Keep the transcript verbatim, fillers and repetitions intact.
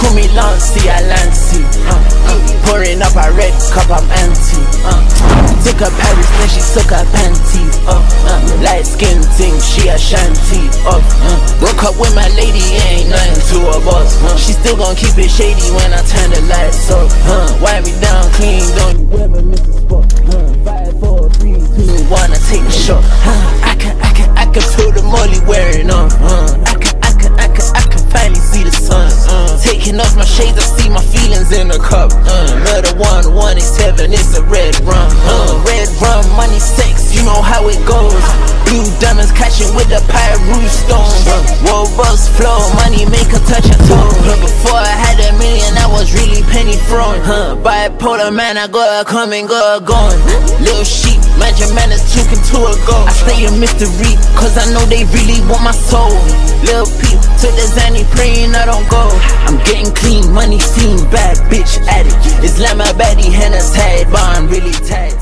call me lancey, I lancey. Uh, uh, pouring up a red cup, I'm anti. Uh, took her Paris, then she took her panties. Uh, uh, light skin thing, she a shanty. Uh, uh, broke up with my lady, ain't nothing to a boss. Uh, she still gon' keep it shady when I turn the lights up. Uh, wipe me down clean, don't you ever miss a spot. Uh, five, four, three, two, one, I take a shot. Uh, I can, I can, I can feel the molly wearing on. Uh, I can, I can, I can, I can finally see the sun. Uh, taking off my shades, I see my feelings in the cup. Uh, murder one, one is seven, it's a red rum. Uh, red rum, money, sex, you know how it goes. Blue diamonds catching with the pyro stones. Uh, robux flow, money make her touch her toes. Uh, before I had a million, I was really penny throwing. Uh, bipolar man, I gotta come and go going. Little sheep, magic man is talking to a ghost. I stay a mystery, cause I know they really want my soul. Lil' peep, to the Zanny praying I don't go. I'm getting clean, money fiend, bad bitch addict. It's like my baddie henna's tight, but I'm really tight.